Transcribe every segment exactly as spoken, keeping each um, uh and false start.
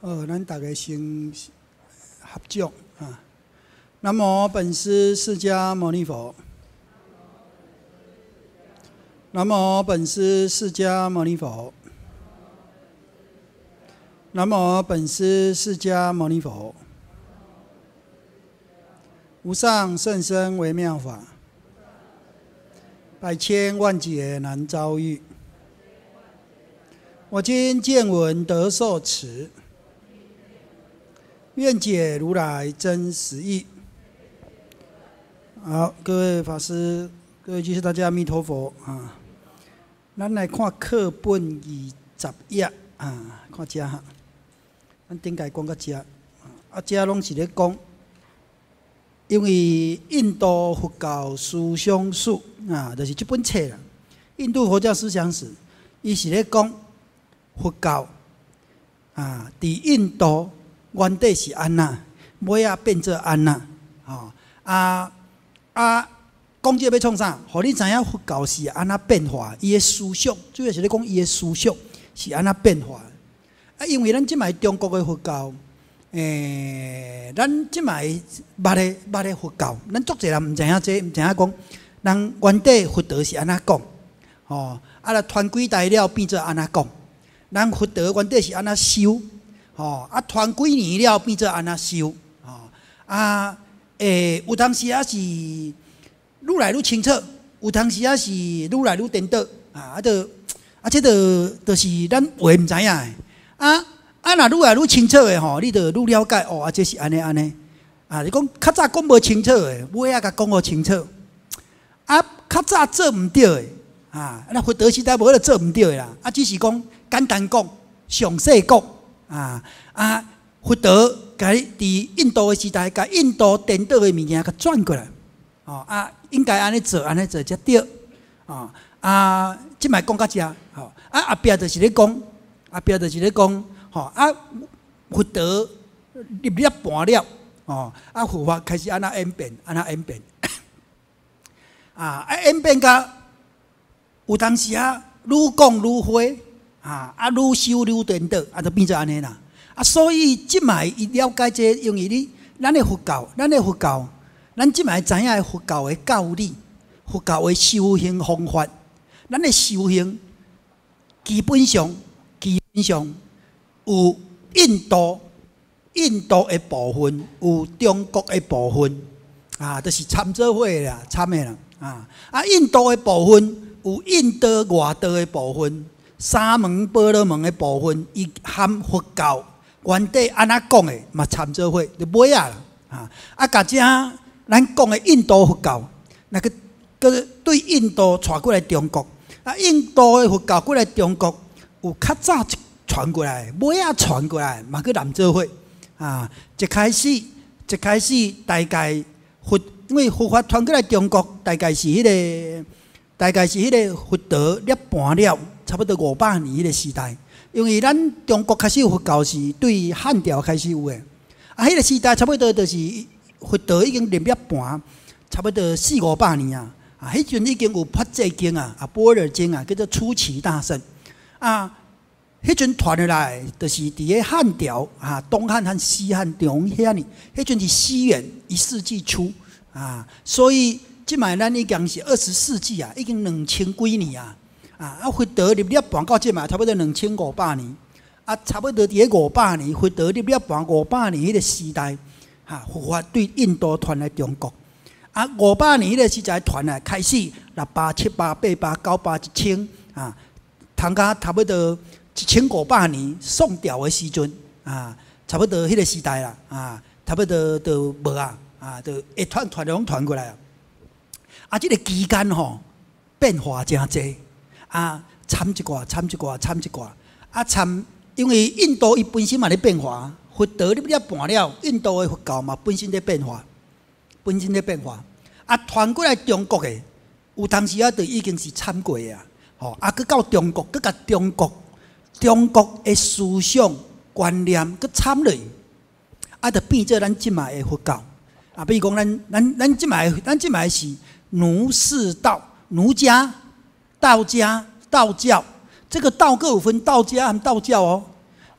呃，咱大家先合掌啊。南无本师释迦牟尼佛。南无本师释迦牟尼佛。南无本师释迦牟尼佛。无上甚深微妙法，百千万劫难遭遇。我今见闻得受持，愿解如来真实义。好，各位法师、各位居士，大家阿弥陀佛啊！咱来看课本二十页啊，看这哈，咱顶解讲到这啊，这拢是咧讲，因为印度佛教思想史啊，就是这本册啦，《印度佛教思想史》，伊是咧讲佛教啊，伫印度原底是安那，尾仔变做安那，吼啊啊，讲这要创啥？互你知影佛教是安那变化，伊的思想，主要是咧讲伊的思想是安那变化。啊，因为咱即卖中国的佛教，诶、欸，咱即卖捌的捌的佛教，咱足侪人毋知影这，毋知影讲，人原底佛道是安那讲，吼啊，来传几代了变做安那讲，咱佛道原底是安那修。吼啊，传几年了变做安那修，吼啊，诶，有当时啊是愈来愈清楚，有当时啊是愈来愈颠倒，啊，啊，就啊，这就就是咱话毋知影的，啊啊，若愈来愈清楚的吼，你就愈了解哦，啊，这是安尼安尼，啊，你讲较早讲无清楚的，尾仔甲讲好清楚，啊，较早做毋对的，啊，那佛道时代无咧做毋对的啦，啊，只是讲简单讲，详细讲。啊啊！佛道甲伫印度的时代，甲印度颠倒的物件甲转过来，哦啊，应该安尼做，安尼做才对，哦啊，即摆讲到遮，吼啊后壁就是咧讲，后壁就是咧讲，吼啊，佛道入了半了，哦啊，佛法开始安那演变，安那演变，啊啊演变甲有当时啊，愈讲愈花。啊！啊，愈修愈颠倒，啊，就变做安尼啦。啊，所以即卖伊了解这，因为你咱的佛教，咱的佛教，咱即卖知影佛教的教理，佛教的修行方法，咱的修行基本上基本上有印度印度的部分，有中国的部分，啊，就是掺做伙啦，掺的啦，啊啊，印度的部分有印度外道的部分。三门波罗门的部分，伊含佛教原底安那讲的，嘛参做伙就尾啊啦，啊啊！甲遮咱讲的印度佛教，那个个对印度传过来中国，啊，印度的佛教过来中国，有较早传过来，尾啊传过来，嘛去南做伙啊！一开始一开始大概佛，因为佛法传过来中国，大概是迄、那个，大概是迄个佛道了半了。差不多五百年迄个时代，因为咱中国开始有佛教是对汉朝开始有诶，啊，迄个时代差不多就是佛道已经入了半，差不多四五百年啊，啊，迄阵已经有法界经啊，啊，般若经啊，叫做初期大圣，啊，迄阵传下来就是伫个汉朝啊，东汉和西汉中遐呢，迄阵是西元一世纪初啊，所以即卖咱已经是二十世纪啊，已经两千几年啊。啊！啊，佛道入了半到即嘛，差不多两千五百年。啊，差不多伫个五百年，佛道入了半五百年迄个时代，哈，佛法对印度传来中国。啊，五百年迄个时代传来，开始六百、七百、八百、九百、一千，啊，通甲差不多一千五百年宋朝的时阵，啊，差不多迄个时代啦，啊，差不多就无啊，啊，就一传传拢传过来啊。啊，即、這个期间吼，变化真济。啊，掺一寡，掺一寡，掺一寡，啊掺，因为印度伊本身嘛咧变化，佛道入了半了，印度的佛教嘛本身咧变化，本身咧变化，啊传过来中国的，有当时啊就已经是掺过啊，吼，啊佮到中国，佮甲中国，中国的思想观念佮掺落，啊就变做咱即卖的佛教，啊，比如讲咱咱咱即卖咱即卖是儒释道，儒家。道家、道教，这个道各有分道家和道教哦。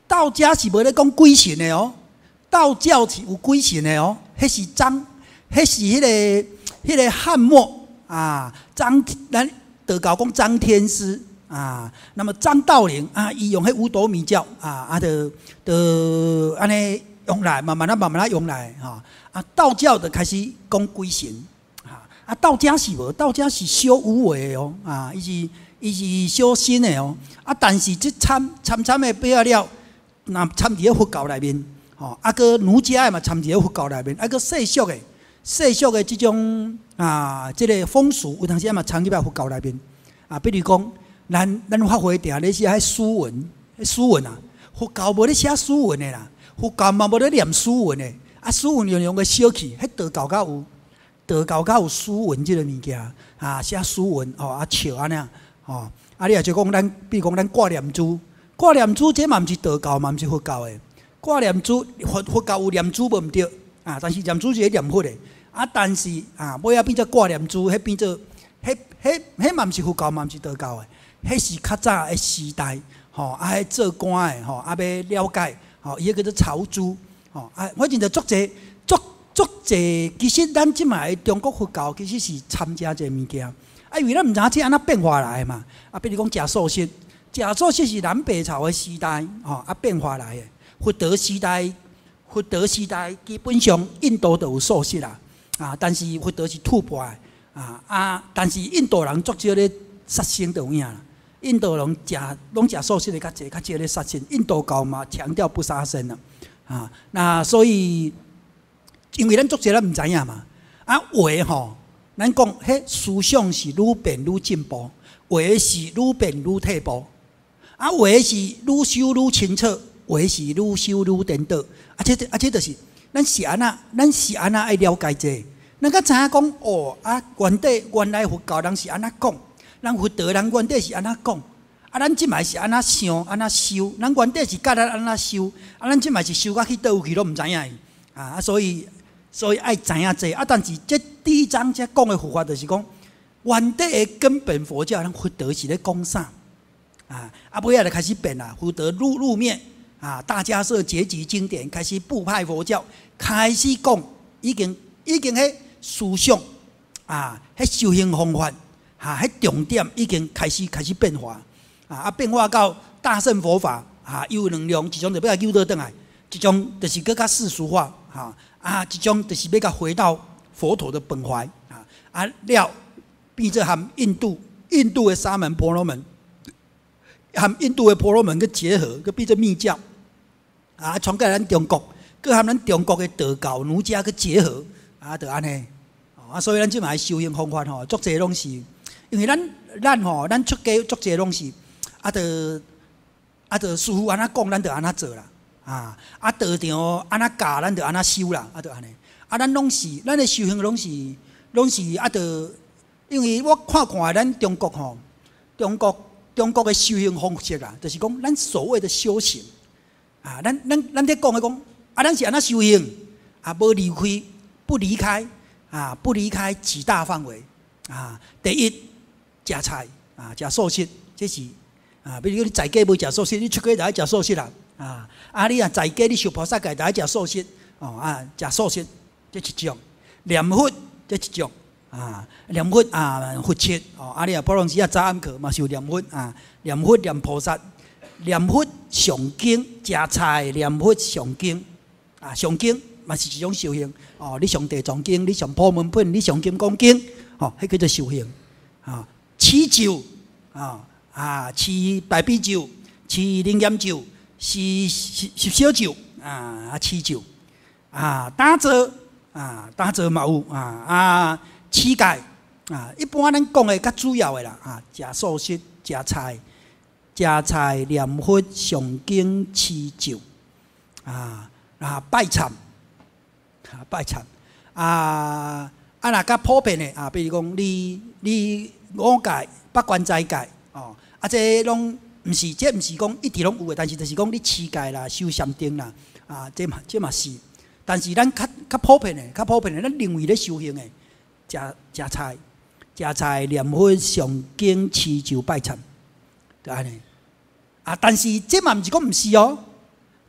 道家是无咧讲鬼神的哦，道教是有鬼神的哦，迄是张，迄是迄、那个迄、那个汉末啊，张咱道教讲张天师啊，那么张道陵啊，伊用迄五斗米教啊，啊，就就安尼用来，慢慢啊慢慢啊用来哈啊，道教就开始讲鬼神啊，啊，道家是无，道家是修无为的哦啊，伊是伊是修心的哦啊，但是即参参参的不要了，那参伫咧佛教内面，吼，啊个儒家的嘛参伫咧佛教内面，啊个世俗的世俗的即种啊，即、這个风俗有当时嘛参入来佛教内面啊，比如讲。咱咱发会定咧写迄书文，迄书文啊，佛教无咧写书文的啦，佛教嘛无咧念书文的，啊，书文用用个小气，迄道教较有，道教较有书文即个物件啊，写书文哦，啊笑安尼啊，哦，啊你也就讲咱，比如讲咱挂念珠，挂念珠这嘛毋是道教，嘛毋是佛教的，挂念珠佛佛教有念珠无毋对啊，但是念珠是咧念佛的，啊，但是啊，尾仔变做挂念珠，迄变做，迄迄迄嘛毋是佛教，嘛毋是道教的。迄是较早的时代，吼，啊，迄做官的，吼，啊，要了解，吼，伊迄叫做朝珠，吼，啊，反正就足济，足足济。其实咱即卖中国佛教其实是参加这物件，啊，因为咱毋知影这安怎变化来的嘛，啊，比如讲食素食，食素食是南北朝的时代，吼，啊，变化来的。佛陀时代，佛陀时代基本上印度都有素食啦，啊，但是佛陀是吐蕃的，啊啊，但是印度人足少咧杀生就有影啦。印度人食拢食素食的较济，较少咧杀生。印度教嘛强调不杀生啦，啊，那所以因为咱作者咱毋知影嘛，啊话吼，咱讲迄思想是愈变愈进步，话是愈变愈退步，啊话是愈修愈清澈，话是愈修愈颠倒，啊这啊这就是咱是安那，咱是安那爱了解这，咱较知影讲哦啊，原底原来佛教人是安那讲。咱佛陀人原底是安那讲，啊，咱即卖是安那想，安那修，咱原底是教咱安那修，啊，咱即卖是修到去倒位去，拢毋知影啊，所以所以爱知影这，啊，但是这第一章这讲的佛法就是讲，原底的根本佛教，咱佛陀是咧讲啥啊？啊，尾仔就开始变啦，佛陀入入灭啊，大迦叶结集经典开始部派佛教，开始讲已经已经迄思想啊，迄修行方法。啊，迄重点已经开始开始变化，啊啊变化到大乘佛法啊，有能量，一种就要诱导转来，一种就是更加世俗化，哈啊，一种就是要甲回到佛陀的本怀，啊啊了变做含印度印度的沙门婆罗门，含印度的婆罗门去结合，去变做密教，啊传到咱中国，佮含咱中国的道教儒家去结合，啊就安尼，啊所以咱即卖修行方法吼，足侪拢是。因为咱咱吼，咱出家足济拢是，啊，着啊，着师傅安怎讲，咱着安怎做啦，啊，啊，道场安怎教，咱着安怎修啦，啊，着安尼，啊，咱拢是，咱的修行拢是，拢是啊，着，因为我看看咱中国吼，中国中国的修行方式啊，就是讲咱所谓的修行，啊，咱咱咱在讲的讲，啊，咱是安怎修行，啊，无离开，不离开，啊，不离开几大范围，啊，第一。食菜啊，食素食，这是啊。比如你在家无食素食，你出家就爱食素食啦。啊，啊你啊在家你修菩萨戒就爱食素食。哦啊，食素食这一种，念佛这一种啊，念佛啊佛切哦。啊你啊普通时啊早暗课嘛是有念佛啊，念佛念菩萨，念佛诵经，食菜念佛诵经啊，诵经嘛是一种修行哦。你诵地藏经，你诵普门品，你诵金刚经，哦，迄叫做修行啊。持咒啊啊，持大悲咒，持灵验咒，是是是小咒啊啊，持咒啊，打坐啊，打坐嘛有啊啊，乞丐啊，一般咱讲的较主要的啦啊，食素食，食菜，食菜念佛诵经持咒啊啊，拜忏啊拜忏啊啊，若较普遍的啊，比如讲你你。五戒、八关斋戒，哦，啊，这拢毋是，这毋是讲一直拢有诶，但是就是讲你持戒啦、修禅定啦，啊，这嘛这嘛是。但是咱较较普遍诶，较普遍诶，咱认为咧修行诶，食食菜、食菜、念佛、诵经、持咒、拜忏，就安尼。啊，但是这嘛毋是讲毋是哦，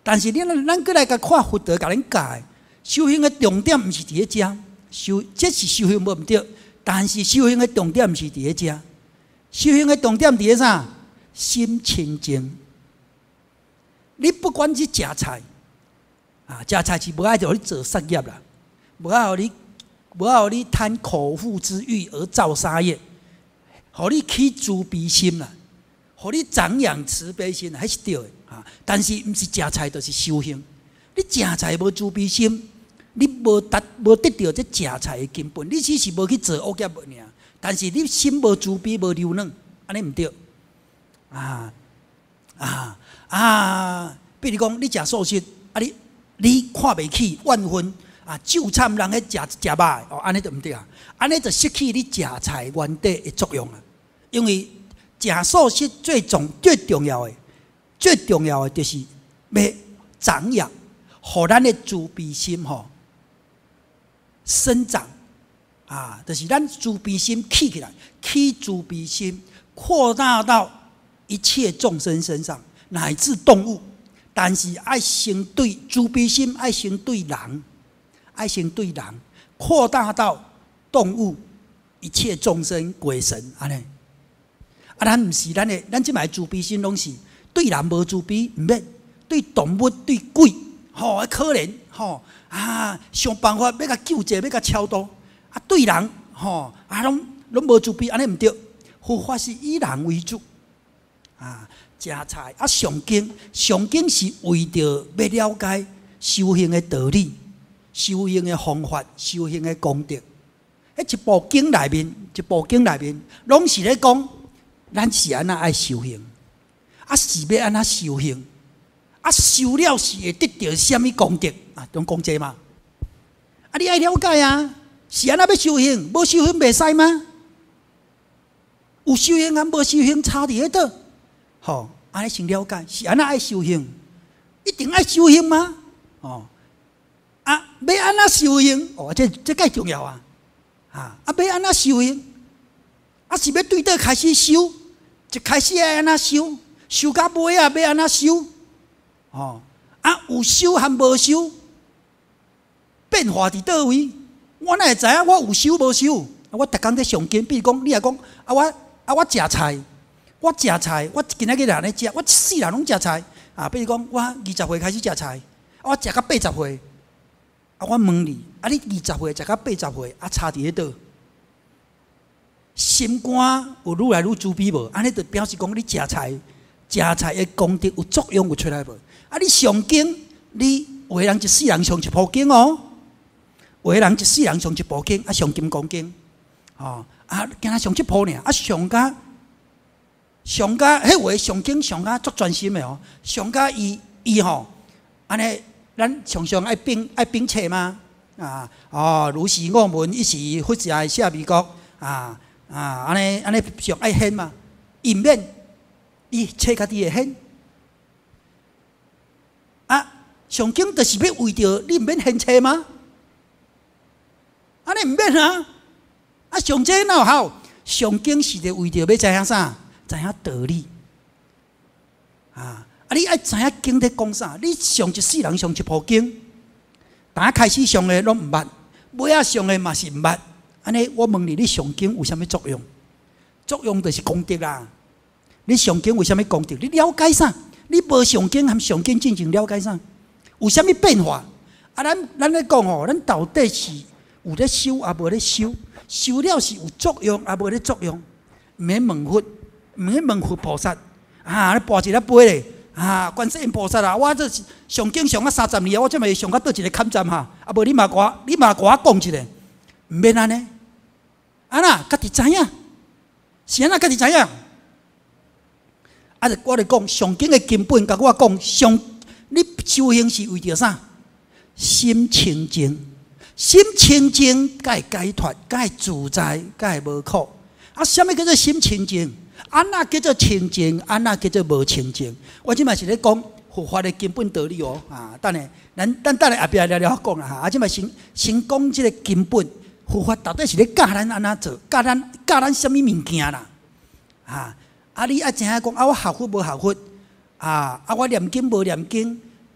但是咱咱过来甲看佛陀甲恁教的修行的重点，毋是伫咧遮修，这是修行无毋对。但是修行的重点毋是伫咧遮，修行的重点伫咧啥？心清净。你不管是食菜，啊，食菜是无爱着你做杀业啦，无爱互你，无爱互你贪口腹之欲而造杀业，互你起慈悲心啦，互你长养慈悲心，还是对的啊。但是毋是食菜就是修行，你食菜无慈悲心。你无达无得到这食菜的根本，你只是无去做恶业尔，但是你心无慈悲无柔软，安尼毋对。啊啊啊！比如讲，你食素食，啊你你看袂起万分啊，就惨人喺食食肉哦，安尼就毋对啊，安尼就失去你食菜原底的作用啊。因为食素食最重最重要的，最重要的就是要长养，互咱的慈悲心吼。生长啊，就是咱慈悲心起起来，起慈悲心扩大到一切众生身上，乃至动物。但是爱先对慈悲心，爱先对人，爱先对人，扩大到动物、一切众生、鬼神安尼。啊，咱毋是咱的，咱即卖慈悲心拢是对人无慈悲，毋免对动物、对鬼，吼、哦，可怜，吼、哦。啊，想办法要甲救济，要甲超度。啊，对人吼啊，拢拢无慈悲，安尼毋对。佛法是以人为主。啊，食菜啊，上经上经是为着要了解修行的道理、修行的方法、修行的功德。迄一部经内面，一部经内面，拢是咧讲，咱是安怎爱修行，啊是要安怎修行。啊，修了是会得到什么功德啊？拢讲这嘛？啊，你爱了解啊？是安怎要修行？无修行袂使吗？有修行和无修行差伫喺倒？吼，安尼先了解，是安怎爱修行？一定爱修行吗？哦，啊，要安怎修行？哦，这这介重要啊！啊，啊，要安怎修行？啊，是要对倒开始修？一开始爱安怎修？修到尾啊，要安怎修？哦，啊，有修和无修，变化伫倒位？我哪会知影我有修无修？我逐工在上经，比如讲，你若讲啊，我啊，我食菜，我食菜，我今仔日人咧食，我一世人拢食菜啊。比如讲，我二十岁开始食菜，啊，我食到八十岁，啊，我问你，啊，你二十岁食到八十岁，啊，差伫咧倒？心肝有愈来愈慈悲无？安尼就表示讲，你食菜，食菜的功德有作用有出来无？啊！你上经，你有的人一世人上一部经哦，有的人一世人上一部经，啊上金刚经，哦啊，今仔上一部呢，啊上加上加，迄有的上经上加足专心的哦，上加伊伊吼，安尼咱常常爱秉爱秉册嘛，啊哦，如是我闻一时佛在下弥国啊啊，安尼安尼上爱显嘛，伊免伊册家己会显。啊，上经就是要为着你，毋免献册吗？安尼毋免啊！啊，上这哪有效？上经是着为着要知影啥？知影道理。啊！啊，你爱知影经在讲啥？你上一世人上一部经，打开始上的拢毋捌，尾仔上的嘛是毋捌。安尼，我问你，你上经有啥物作用？作用就是功德啦。你上经为啥物功德？你了解啥？你无上经和上经进行了解啥？有啥物变化？啊，咱咱咧讲吼，咱到底是有咧修，也无咧修？修了是有作用，也无咧作用？毋免问佛，毋免问佛菩萨啊！你跋一粒杯咧啊！观世音菩萨啊，我这是上经上啊三十年啊，我这么上到倒一个坎站哈？啊，无你嘛我，你嘛我讲一个，毋免安尼，啊那家己知影，是安那家己知影。啊！我咧讲上经的根本，甲我讲上，你修行是为着啥？心清净，心清净，才会解脱，才会自在，才会无苦。啊，什么叫做心清净？安那叫做清净？安那叫做无清净？我即卖是咧讲佛法的根本道理哦。啊，等下，咱咱等下后壁聊聊讲啦哈。啊，即卖先先讲即个根本，佛法到底是咧教咱安怎做？教咱教咱什么物件啦？啊！啊！你爱知影讲啊？我学佛无学佛啊？啊！我念经无念经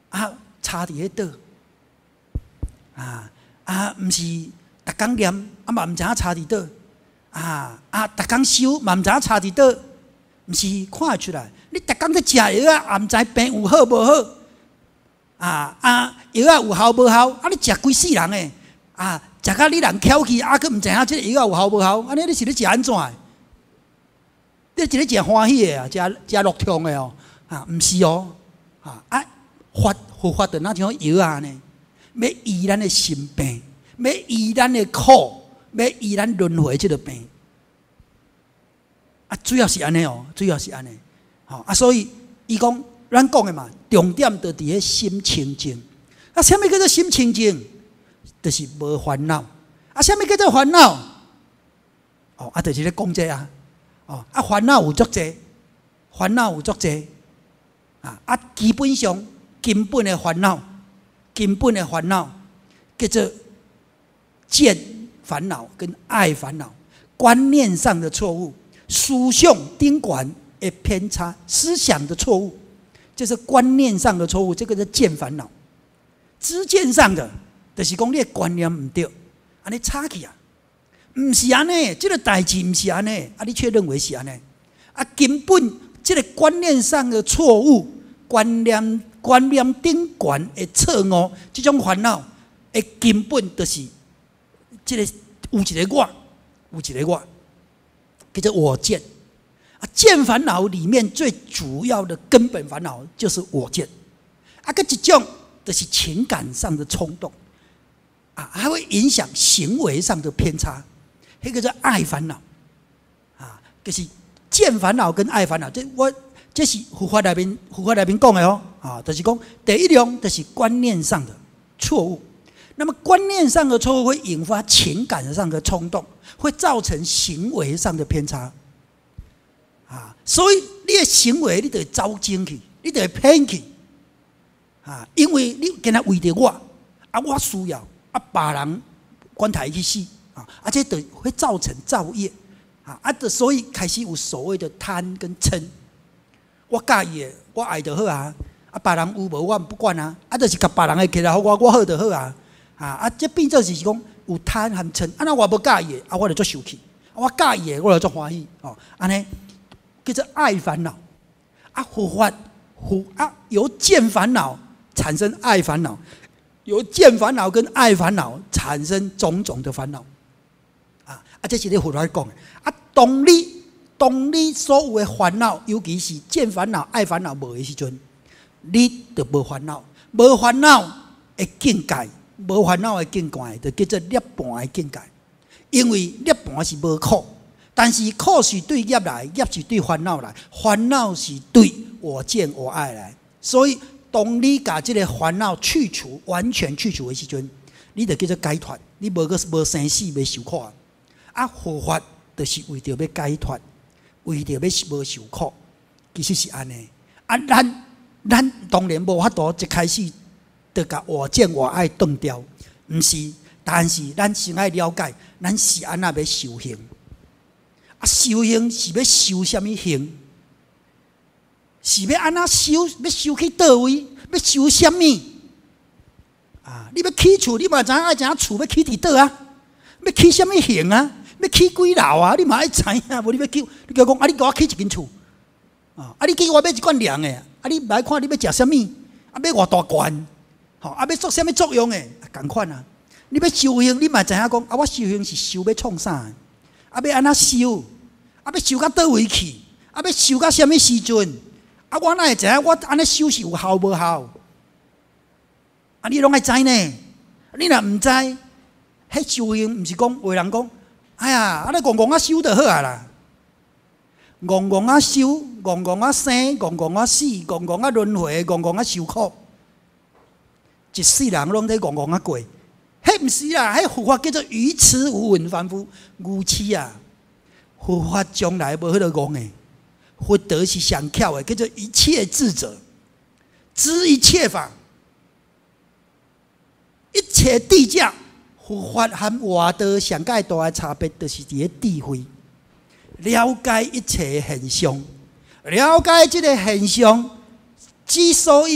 啊，差伫迄倒啊啊，毋是逐工念啊，嘛毋知影差伫倒啊啊，逐工修嘛毋知影差伫倒，毋是看会出来。你逐工在食药啊，也毋知病有好无好啊啊，药啊有效无效？啊，你食规世人诶啊，食甲你人翘起，啊，佫毋知影即个药啊有效无效？安尼你是咧食安怎诶？你是咧食欢喜诶啊，食食乐痛诶哦啊，毋是哦啊啊，法佛法就那像药啊呢，要医咱诶心病，要医咱诶苦，要医咱轮回即个病啊，主要是安尼哦，主要是安尼。好啊，所以伊讲，咱讲的嘛，重点就伫咧心清净。啊，什么叫做心清净？就是无烦恼。啊，什么叫做烦恼？哦，啊，就是咧讲这啊。哦，啊，烦恼有足济，烦恼有足济。啊啊，基本上根本的烦恼，根本的烦恼叫做见烦恼跟爱烦恼，观念上的错误，思想顶悬的偏差，思想的错误，就是观念上的错误，这个是见烦恼。知见上的，就是讲你的观念唔对，安尼差去啊，唔是安尼，这个代志唔是安尼，啊，你却认为是安尼，啊，根本这个观念上的错误，观念观念顶悬的错误，这种烦恼的根本就是这个有一个我，有一个我，叫做我见。啊，见烦恼里面最主要的根本烦恼就是我见，啊，个一种就是情感上的冲动，啊，还会影响行为上的偏差，那个叫爱烦恼，啊，就是见烦恼跟爱烦恼，这我这是佛法内面佛法内面讲的哦，啊，就是讲第一种就是观念上的错误，那么观念上的错误会引发情感上的冲动，会造成行为上的偏差。啊，所以你的行为你就会走精去，你就会偏去，啊，因为你今仔为着我，啊，我需要，啊，别人管他去死，啊，而且就会造成造业，啊，啊，所以开始有所谓的贪跟嗔，我介意的，我爱就好啊，啊，别人有无我不管啊，啊，就是甲别人的起来我我好就好啊，啊，啊，这变做就是讲有贪和嗔，啊，那我无介意的，啊，我就做受气，啊，我介意的，我就做欢喜，哦，安尼。叫做爱烦恼，啊，佛法佛啊，由见烦恼产生爱烦恼，由见烦恼跟爱烦恼产生种种的烦恼，啊啊，这是咧佛法讲的。啊，当你当你所有的烦恼，尤其是见烦恼、爱烦恼无的时阵，你就无烦恼，无烦恼的境界，无烦恼的境界，就叫做涅槃的境界。因为涅槃是无苦。但是苦是对业来，业是对烦恼来，烦恼是对我见我爱来。所以，当你把这个烦恼去除，完全去除的时阵，你就叫做解脱。你无个无生死，袂受苦啊！啊，佛法就是为着要解脱，为着要无受苦，其实是安尼。啊，咱咱当然无法度一开始就甲我见我爱断掉，毋是。但是咱先爱了解，咱是安那要修行。啊，修行是要修什么行？是要安怎修？要修去倒位？要修什么？啊！你要起厝，你嘛知影爱怎厝要起伫倒啊？要起什么行啊？要起几楼啊？你嘛爱知影，无你要叫你叫讲啊！你给我起一间厝啊！啊！你叫我买一罐粮诶！啊！你来看你要食什么？啊！要偌大罐？吼！啊！要做什么作用诶？共款啊！你要修行，你嘛知影讲啊！我修行是修要创啥？啊，要安怎修？啊，要修到倒位去？啊，要修到什么时阵？啊，我哪会知影？我安尼修是有效无效？啊，你拢爱知呢？你若毋知，迄修行毋是讲有人讲，哎呀，啊，你戆戆啊修就好啊啦，戆戆啊修，戆戆啊生，戆戆啊死，戆戆啊轮回，戆戆啊受苦，一世人拢在戆戆啊过。迄毋是啦，迄佛法叫做愚痴无闻凡夫，愚痴啊！佛法从来无迄个讲诶，佛德是上巧诶，叫做一切智者，知一切法，一切地价。佛法和外道上介大诶差别，就是伫咧智慧，了解一切现象，了解即个现象之所以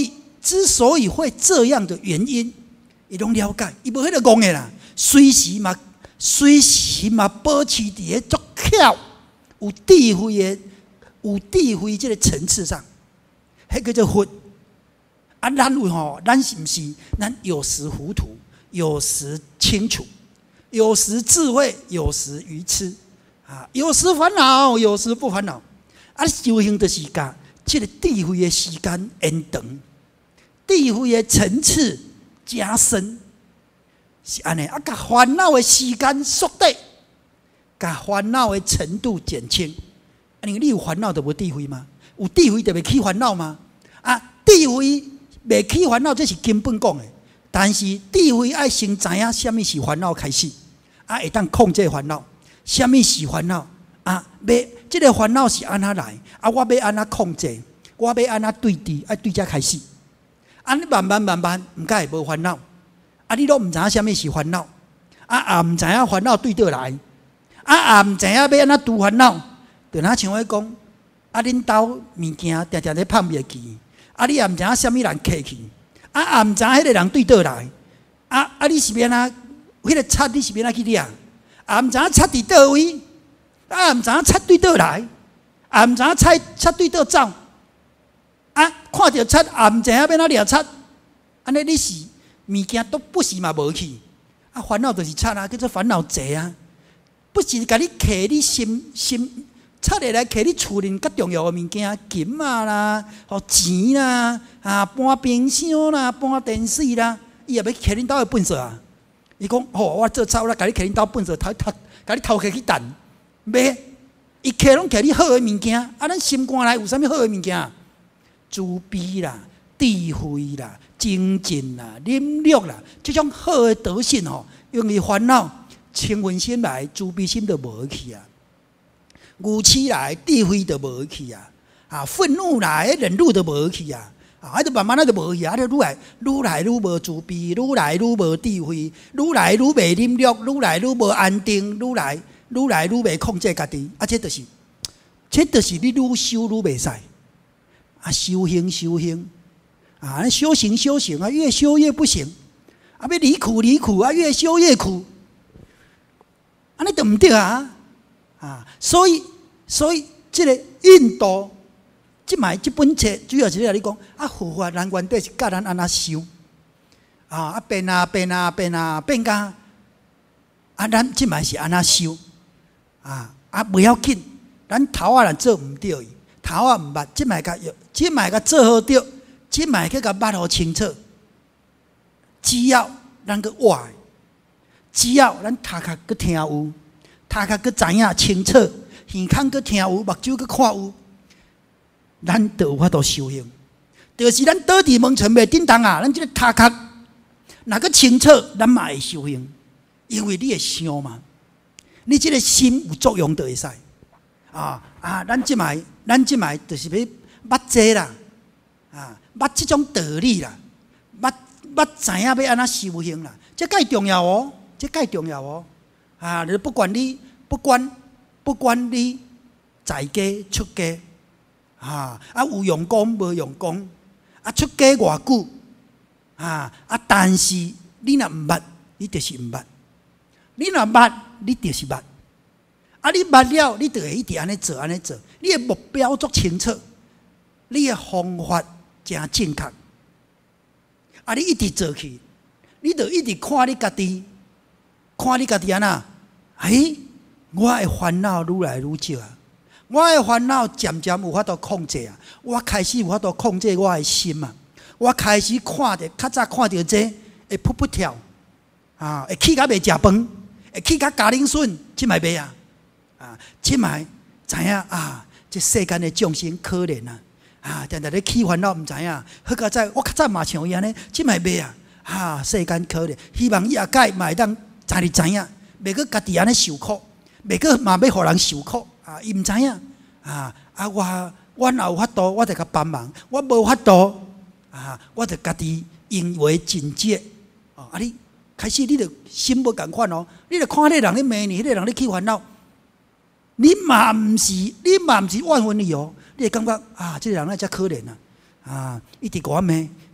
之所以会这样的原因，伊拢了解，伊无迄个戆的啦，随时嘛，随时嘛保持伫个足巧、有智慧的、有智慧这个层次上，迄叫做佛。啊，咱有吼，咱是毋是？咱有时糊涂，有时清楚，有时智慧，有时愚痴，啊，有时烦恼，有时不烦恼。啊，修行就是甲这个智慧的时间延长，智慧的层次加深，是安尼。啊，甲烦恼的时间缩短，甲烦恼的程度减轻。啊，你有烦恼就无智慧吗？有智慧就袂起烦恼吗？啊，智慧袂起烦恼，这是根本讲的。但是智慧爱先知影什么是烦恼开始，啊，会当控制烦恼。什么是烦恼？啊，要这个烦恼是安怎来？啊，我要安怎控制？我要安怎对治？爱对遮开始。啊，你慢慢慢慢，毋该会无烦恼。啊，你都毋知影什么是烦恼，啊，也毋知影烦恼对倒来，啊，也毋知影要安怎拄烦恼，就若像我讲，啊，恁兜物件定定咧拍袂记，啊，你也毋知影什么人客去，啊，也毋知影迄个人对倒来，啊啊，你是要安怎？迄个贼你是要安怎去掠？也毋知影贼伫倒位。啊，毋知影贼对倒来，也毋知影贼贼对倒走，啊，看到贼也毋知影要哪掠贼，安尼你是物件都不是嘛无去，啊，烦恼就是贼啊，叫做烦恼贼啊，不是甲你摕你心心贼下来摕你厝里较重要的物件，金啊啦，吼钱啦，啊搬冰箱啦，搬电视啦，伊也要摕恁兜的粪扫啊，伊讲吼，我做贼，我来甲你摕恁兜粪扫，偷偷甲你偷摕去等。袂，伊摕拢摕你好的物件，啊，咱心肝内有啥物好的物件？慈悲啦、智慧啦、精进啦、忍辱啦，这种好的德性吼，因为烦恼、清净心来，慈悲心就无去啊；愚痴来，智慧就无去啊；啊，愤怒来，忍辱就无去啊。啊，就慢慢啊就无去啊，就愈来愈来愈无慈悲，愈来愈无智慧，愈来愈袂忍辱，愈来愈无安定，愈来。愈来愈袂控制家己，啊，这就是，这就是你愈修愈袂使，啊，修行修行，啊，修行修行啊，越修越不行，啊，要离苦离苦啊，越修越苦，安尼就唔对啊，啊，所以所以这个印度，即卖这本册主要是咧你讲，啊，佛法咱原底是教咱安怎修，啊，啊变啊变啊变啊变甲，啊，咱即卖是安怎修。啊啊！不要紧，咱头啊人做唔对伊，头啊唔捌，即卖甲即卖甲做好对，即卖去甲捌好清楚。只要咱个活，只要咱头壳个听有，头壳个知影清楚，耳孔个听有，目睭个看有，咱就有法度修行。就是咱倒伫门前袂叮当啊，咱即个头壳若个清楚，咱嘛会修行，因为你会想嘛。你这个心有作用就会使，啊啊！咱即卖，咱即卖就是要捌这啦，啊，捌这种道理啦，捌捌知影要安怎修行啦，这介重要哦，这介重要哦，啊！你不管你不管不管你在家出家，啊啊有用功无用功，啊出家偌久，啊啊！但是你若毋捌，你就是毋捌。你若捌，你就是捌。啊，你捌了，你就会一直安尼做，安尼做。你的目标足清楚，你的方法正正确。啊，你一直做去，你就一直看你家己，看你家己安那。哎，我的烦恼愈来愈少啊！我的烦恼渐渐有法度控制啊！我开始有法度控制我的心啊！我开始看着，较早看到这会噗噗跳，啊，会起甲袂食饭。会去甲家庭笋，即卖袂啊！啊，即卖知影啊，这世间的众生可怜啊！啊，定定咧起烦恼，毋知影。好佳哉，我较早嘛像伊安尼，即卖袂啊！啊，世间可怜，希望伊后摆嘛会当早日知影，袂去家己安尼受苦，袂去嘛要互人受苦啊！伊毋知影啊！啊，我我若有法度，我就甲帮忙；我无法度啊，我就家己因为尽责啊！啊，你。开始你就心无共款哦，你就看迄个人咧骂你，迄个人咧起烦恼，你嘛毋是，你嘛毋是万分理由，你会感觉啊，这个人咧真可怜啊，啊，一直甲我骂，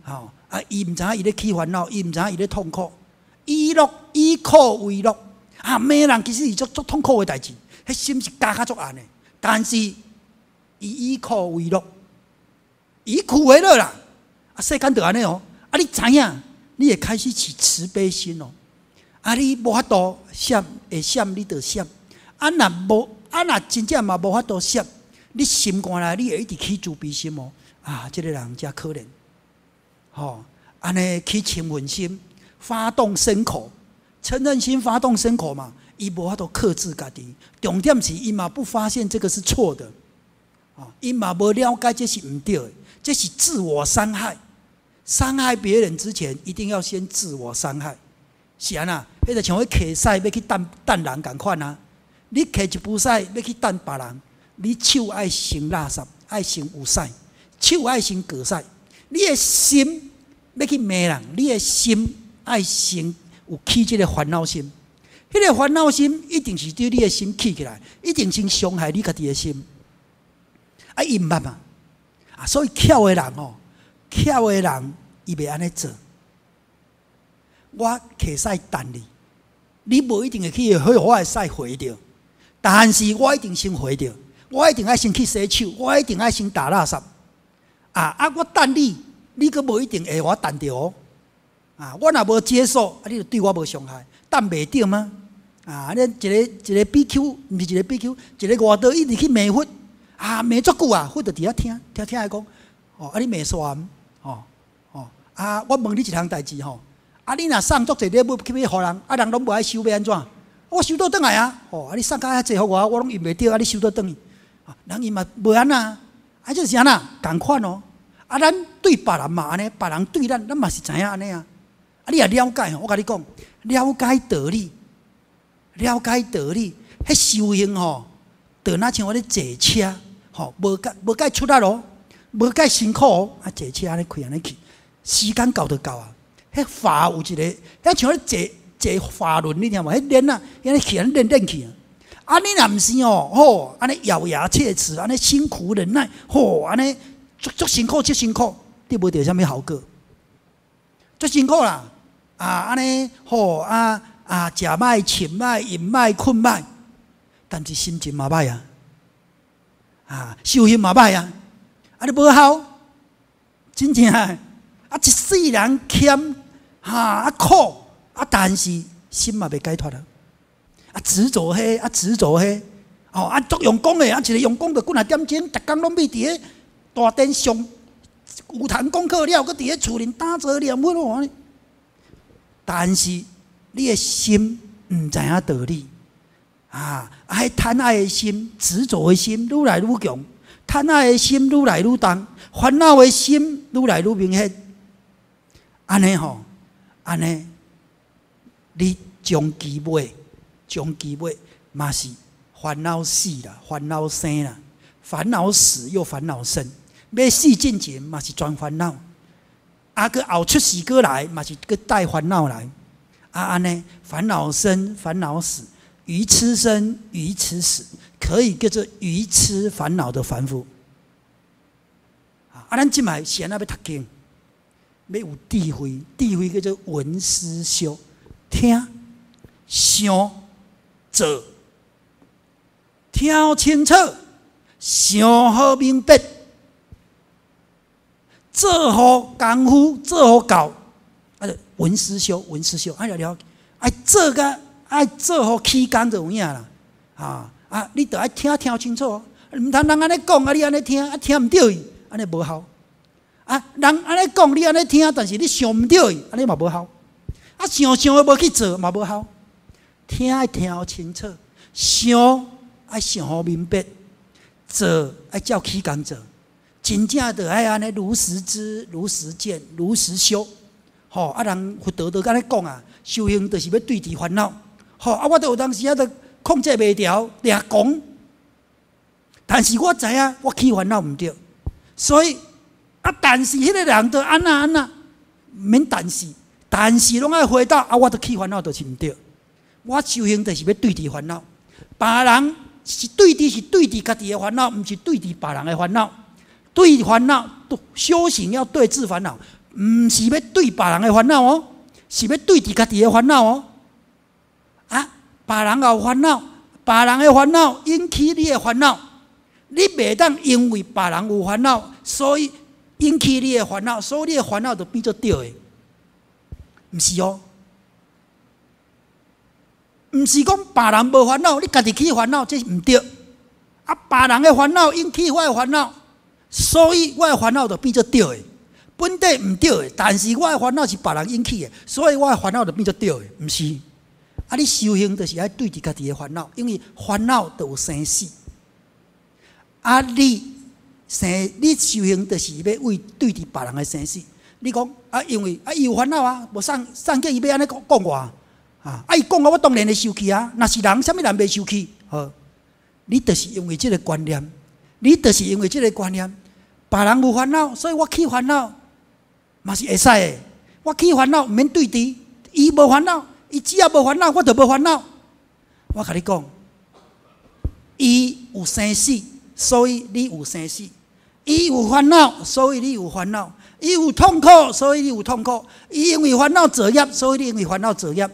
吼、啊，伊毋知影伊咧起烦恼，伊毋知影伊咧痛苦，以乐以苦为乐，啊，骂人其实是足足痛苦的代志，迄心是加较足暗的，但是伊以苦为乐，以苦为乐啦，啊，世间就安尼哦，啊，你知影，你会开始起慈悲心哦，啊，你无法度闪会闪，你就闪，啊，若无啊，若真正嘛无法度闪，你心肝内你会一直起慈悲心哦，啊，这个人真可怜。吼，安尼起嗔恨心，发动身口，嗔恨心发动身口嘛，伊无法度克制家己。重点是伊嘛不发现这个是错的，啊，伊嘛无了解这是唔对的，这是自我伤害。伤害别人之前，一定要先自我伤害。是安那，迄就像迄揢屎要去弹弹人共款啊！你揢一步屎要去弹别人，你手爱先垃圾，爱先有屎，手爱先过屎。你的心要去骂人，你的心爱先有起这个烦恼心，迄、那个烦恼心一定是对你的心起起来，一定先伤害你家己的心。啊，伊毋捌嘛，啊，所以巧的人哦，巧的人伊袂安尼做。我揢屎等你，你无一定会去互我的屎回着，但是我一定先回着，我一定爱先去洗手，我一定爱先打垃圾。啊啊！我等你，你阁无一定会我等着哦。啊，我若无接受，啊，你就对我无伤害，等袂着吗？啊，你一个一个 B Q， 毋是一个 B Q， 一个外道一直去骂佛，啊，骂足久啊，佛就伫遐听，听听伊讲，哦，啊，你骂煞，哦哦，啊，我问你一项代志吼，啊，你若送足侪礼物去要互人，啊，人拢无爱收，要安怎？我收倒转来啊，哦，啊，你送较遐济互我，我拢用袂着，啊，你收倒转去，啊，人伊嘛无安那。啊，就是安那共款哦。啊，咱对别人嘛安尼，别人对咱，咱嘛是知影安尼啊。啊，你也了解吼，我甲你讲，了解道理，了解道理，迄修行吼，就若像我咧坐车，吼，无介无介出力咯，无介辛苦哦。啊，坐车安尼开安尼去，时间到就到啊。迄法有一个，迄像咧坐坐法轮，你听无？迄练啊，安尼去安尼练练去啊。啊，你若毋是哦，吼，安尼咬牙切齿，安尼辛苦忍耐，吼，安尼足足辛苦，足辛苦，你无得啥物效果，足辛苦啦！啊，安尼吼啊啊，食歹、穿歹、饮歹、困歹，但是心情嘛歹啊，啊，修行嘛歹啊，啊，你无效，真正啊，一世人欠哈啊苦啊，但是心嘛袂解脱啊。啊，执着迄，啊执着迄，哦，啊足用功的，啊一个用功的几啊点钟，逐工拢要伫咧大殿上有谈功课了，搁伫咧厝里打坐念佛咯。但是你的心毋知影道理啊！啊，迄贪爱的心、执着的心愈来愈强，贪爱的心愈来愈重，烦恼的心愈来愈明显。安尼吼，安尼，你将其尾。终其尾嘛是烦恼死啦，烦恼生啦，烦恼死又烦恼生，要死进前嘛是全烦恼，啊个后出世过来嘛是个带烦恼来，啊安尼烦恼生烦恼死，愚痴生愚痴死，可以叫做愚痴烦恼的凡夫。啊，咱即摆先啊要读经，要有智慧，智慧叫做闻思修，听想。做，听清楚，想好明白，做好功夫，做好教，啊，闻思修，闻思修，啊了了，爱做个爱做好起工就有影啦，啊啊，你着爱听听清楚，毋通人安尼讲，啊你安尼听，啊听毋着伊，安尼无效。啊，人安尼讲，你安尼听，但是你想毋着伊，安尼嘛无效。啊，想想要无去做嘛无效。听爱听好清楚，想爱想好明白，做爱照起工做，真正着爱安尼如实知、如实见、如实修。吼、哦，啊人佛道都安尼讲啊，修行就是要对治烦恼。吼、哦，啊我都有当时啊，都控制袂牢，掠讲。但是我知影我起烦恼毋对，所以啊，但是迄个人着安那安那，免但是，但是拢爱回答啊，我着起烦恼就是毋对。我修行就是要对治烦恼，别人是对治是对治家己的烦恼，毋是对治别人的烦恼。对烦恼，修行要对治烦恼， 毋是要对别人的烦恼哦，是要对治家己的烦恼哦。啊，别人也有烦恼，别人的烦恼引起你的烦恼，你袂当因为别人有烦恼，所以引起你的烦恼，所以你的烦恼就变做对的，毋是哦。毋是讲别人无烦恼，你家己起烦恼，这是毋对。啊，别人的烦恼引起我的烦恼，所以我的烦恼就变做对的。本底毋对的，但是我的烦恼是别人引起的，所以我的烦恼就变做对的，毋是。啊，你修行就是爱对治家己的烦恼，因为烦恼就有生死。啊，你生你修行就是要为对治别人的生死。你讲啊，因为啊伊有烦恼啊，无上上叫伊要安尼讲讲我啊，啊伊讲我，我当然会生气啊。若是人，啥物人袂生气？好，你就是因为这个观念，你就是因为这个观念，别人有烦恼，所以我起烦恼，嘛是会使的。我起烦恼毋免对治，伊无烦恼。伊只要无烦恼，我就无烦恼。我甲你讲，伊有生死，所以你有生死；伊有烦恼，所以你有烦恼；伊有痛苦，所以你有痛苦；伊因为烦恼作业，所以你因为烦恼作业。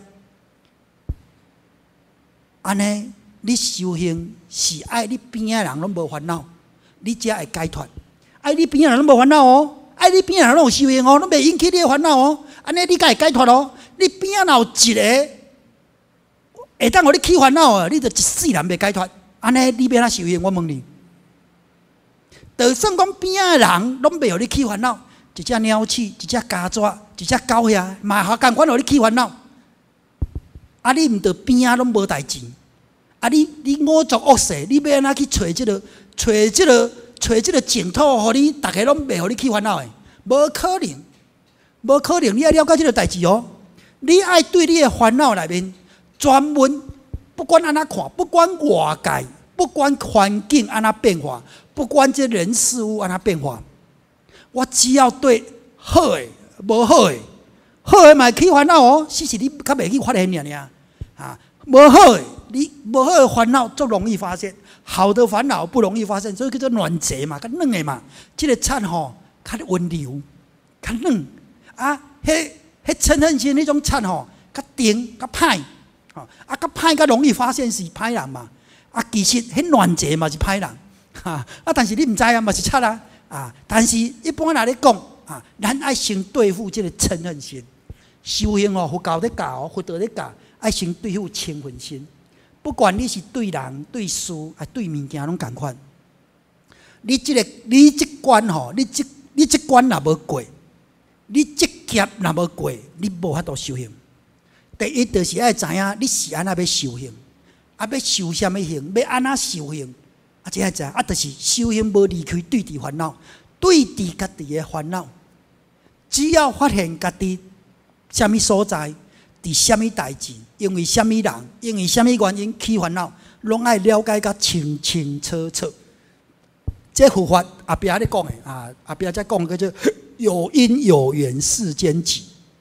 安尼，你修行是爱你边仔人拢无烦恼，你才会解脱。爱你边仔人拢无烦恼哦，爱你边仔人拢有修行哦，拢袂引起你的烦恼哦。安尼你才会解脱哦。你边仔若有一个会当互你起烦恼的，你就一世人袂解脱。安尼你要哪修行？我问你，就算讲边仔人拢袂互你起烦恼，一只鸟鼠、一只家蛇、一只狗遐，嘛好共款互你起烦恼。啊，你毋着边仔拢无代志，啊你你恶作恶事，你要安怎去找即个、找即个、找即个净土，互你逐个拢袂互你起烦恼的？无可能，无可能！你要了解即个代志哦。你爱对你的烦恼内面专门，不管安怎看，不管外界，不管环境安怎变化，不管这人事物安怎变化，我只要对好的、无好的，好的嘛起烦恼哦，只是你较袂去发现尔尔啊。无好的，你无好的烦恼足容易发现，好的烦恼不容易发现，所以叫做软结嘛，较软的嘛。这个菜吼较温柔，较软啊，迄。迄嗔恨心迄种惨吼，较甜较歹，吼啊较歹较容易发现是歹人嘛。啊，其实迄乱者嘛是歹人，哈啊，但是你毋知啊，嘛是惨啊啊！但是一般来咧讲啊，咱爱先对付即个嗔恨心。修行哦，佛教咧教哦，佛道咧教，爱先对付嗔恨心。不管你是对人、对事啊、对物件拢共款。你即、这个你即关吼，你即你即关若无过。你这劫若无过，你无法度修行。第一就是爱知影你是安怎要修行，啊要修什么行，要安怎修行，啊这爱知啊，就是修行无离开对治烦恼，对治家己的烦恼。只要发现家己什么所在，伫什么代志，因为什么人，因为什么原因起烦恼，拢爱了解甲清清楚楚。这佛法后壁咧讲的啊，后壁再讲叫做。有因有缘世间起，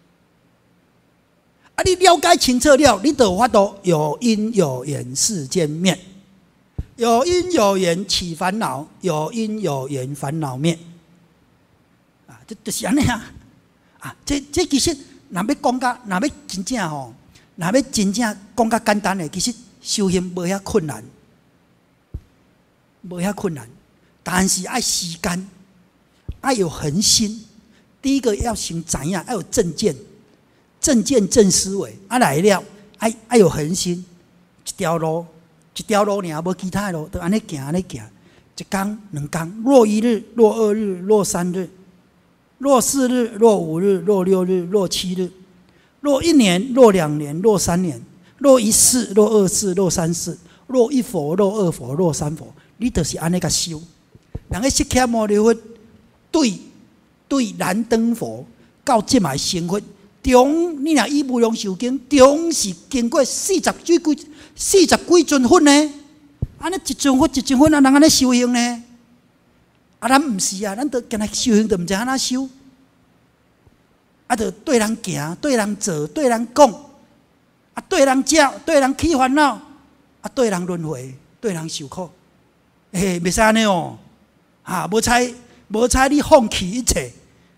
啊！你了解清楚了，你就有法度有因有缘世间灭。有因有缘起烦恼，有因有缘烦恼灭。啊，这就是安尼啊！啊，这这其实若要讲甲，若要真正吼，若要真正讲甲简单的，其实修行无遐困难，无遐困难，但是爱时间。爱有恒心，第一个要先知影，要有正见，正见正思维，啊来了，爱爱有恒心，一条路，一条路尔，无其他路，就安尼行，安尼行，一天两天，若一日，若二日，若三日，若四日，若五日，若六日，若七日，若一年，若两年，若三年，若一世，若二世，若三世，若一佛，若二佛，若三佛，你就是安尼甲修。人个释迦牟尼佛。对对，燃灯佛到即卖成佛，中你若以无量寿经，中是经过四十几几四十几尊佛呢？安尼一尊佛一尊佛，啊，人安尼修行呢？啊，咱毋是啊，咱都今日修行，都毋知安怎修，啊，就对人行，对人做，对人讲，啊，对人食，对人起烦恼，啊，对人轮回，对人受苦，嘿，袂使安尼哦，啊，无采。无采你放弃一切，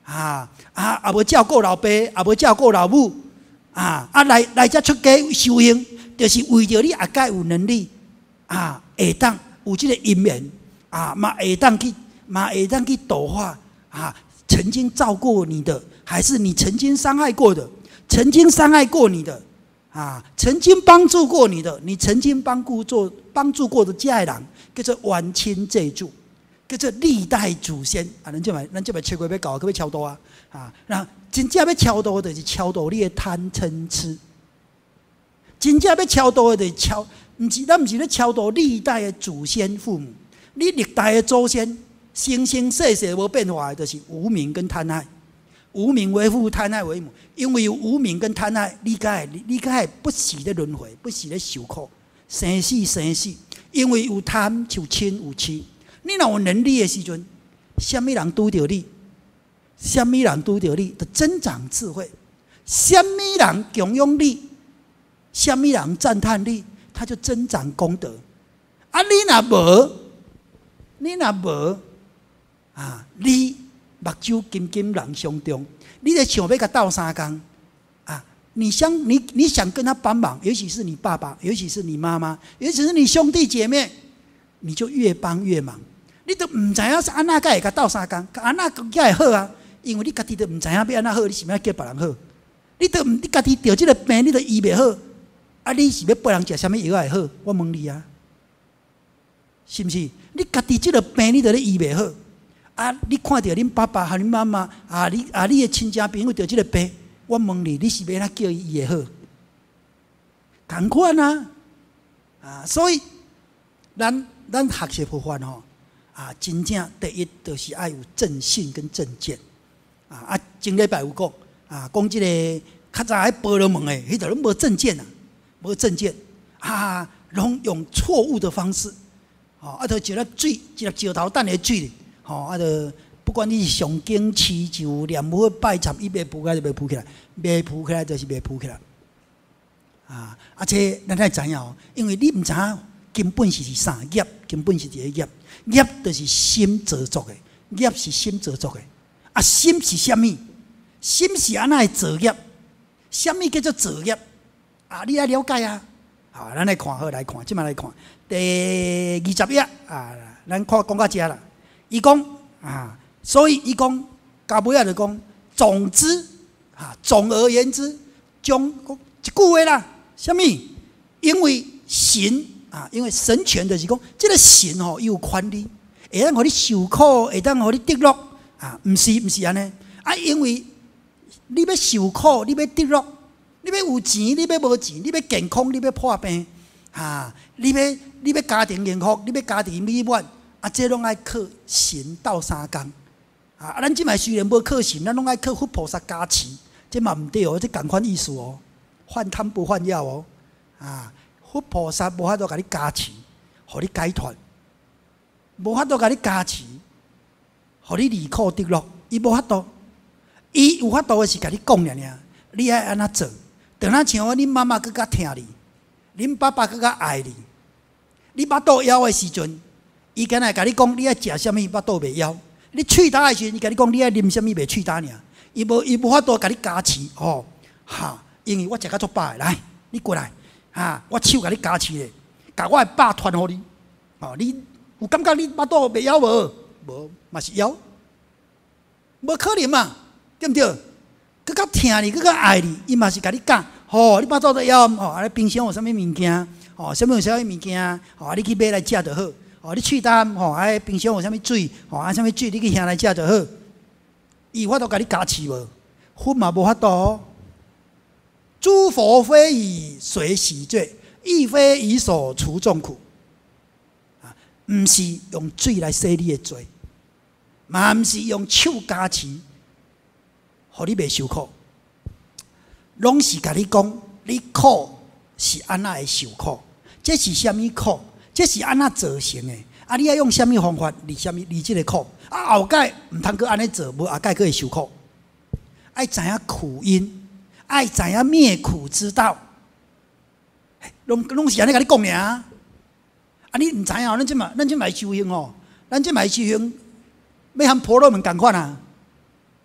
啊啊，也无照顾老爸，也无照顾老母，啊啊来来遮出家修行，就是为着你下届有能力啊，会当有这个因缘啊，嘛会当去，嘛会当去度化啊，曾经照顾你的，还是你曾经伤害过的，曾经伤害过你的。啊，曾经帮助过你的，你曾经帮助做帮助过的这些人，叫做冤亲债主，叫做历代祖先啊。咱这摆咱这摆切过要搞，可要超度啊！啊，那真正要超度的，就是超度你的贪嗔痴。真正要超度的，就是超，唔是咱唔是咧超度历代的祖先父母，你历代的祖先生生世世无变化的，就是无明跟贪爱。无明为父，贪爱为母。因为有无明跟贪爱，你才会你才会不时的轮回，不时的受苦，生死生死。因为有贪就嗔有痴。你若有能力的时阵，什么人拄到你，什么人拄到你，就增长智慧；什么人供养你，什么人赞叹你，他就增长功德。啊，你若无，你若无啊，你。目睭金金人相中，你在想要甲斗三工啊？你想你你想跟他帮忙，尤其是你爸爸，尤其是你妈妈，尤其是你兄弟姐妹，你就越帮越忙。你都唔知影是安那个会甲斗三工，安那个会好啊？因为你家己都唔知影要安那好，你是要叫别人好？你都你家己得这个病，你都医袂好，啊？你是要别人食什么药会好？我问你啊，是不是？你家己这个病，你都咧医袂好？啊！你看到恁爸爸和恁妈妈啊，你啊，你的亲戚朋友得这个病，我问你，你是要哪叫伊会好？同款啊！啊，所以咱咱学习佛法吼啊，真正第一就是要有正信跟正见啊！啊，前礼拜有讲啊，讲这个较早喺婆罗门诶，迄阵拢无正见啊，无正见啊，拢用错误的方式，哦，啊，就一粒水，一粒石头蛋的水。吼、哦，啊，就不管你是上经祈求、念佛拜忏，伊袂浮起来就袂浮起来，袂浮起来就是袂浮起来。啊，而且咱爱知影哦，因为你毋知影根本是是啥业，根本是一个业，业就是心造作的，业是心造作的。啊，心是啥物？心是安那的造业？啥物叫做造业？啊，你爱了解啊！啊，咱来看好来看，即摆来看第二十页啊，咱看讲到遮啦。伊讲啊，所以伊讲到尾仔就讲，总之啊，总而言之，将一句话啦，什么？因为神啊，因为神权就是讲，这个神吼、哦、有权利，会当互你受苦，会当互你得乐啊，毋是毋是安尼啊？因为你要受苦，你要得乐，你要有钱，你要无钱，你要健康，你要破病啊，你要你要家庭幸福，你要家庭美满。啊，这拢爱靠神斗三工啊！啊，咱即摆虽然无靠神，咱拢爱靠佛菩萨加持，这嘛毋对哦，这共款意思哦，换汤不换药哦啊！佛菩萨无法度甲你加持，互你解脱；无法度甲你加持，互你离苦得乐。伊无法度，伊有法度的是甲你讲尔尔，你爱安怎做？等下像恁妈妈更加疼你，恁爸爸更加爱你，你巴肚枵的时阵。伊今日甲你讲，你爱食啥物，巴肚袂枵；你喙焦的时阵，伊甲你讲，你爱啉啥物，袂喙焦尔。伊无伊无法度甲你加持哦，哈！因为我食甲足饱的，来，你过来，哈！我手甲你加持咧，甲我的饱传互你。哦，你有感觉你巴肚袂枵无？无，嘛是枵，无可能嘛，对毋对？佮较疼你，佮较爱你，伊嘛是甲你讲，吼、哦，你巴肚都枵，吼、哦，啊，冰箱有啥物物件？吼、哦，啥物有啥物物件？吼、哦，你去买来食就好。哦，你喙焦吼，哎，冰箱有啥物水？吼，啊，啥物水你去下来食就好。伊有法度甲你加持无？佛嘛无法度。诸佛非以水洗罪，亦非以手除众苦。啊，毋是用水来洗你的罪，嘛毋是用手加持，互你袂受苦。拢是甲你讲，你苦是安那会受苦？这是啥物苦？这是安怎造成的？啊，你要用什么方法离什么离这个苦？啊，后届唔通阁安尼做，无后届阁会受苦。爱知影苦因，爱知影灭苦之道。拢拢是安尼甲你讲尔。啊，你唔知影？咱即嘛，咱即嘛修行哦，咱即嘛修行，要和婆罗门共款啊。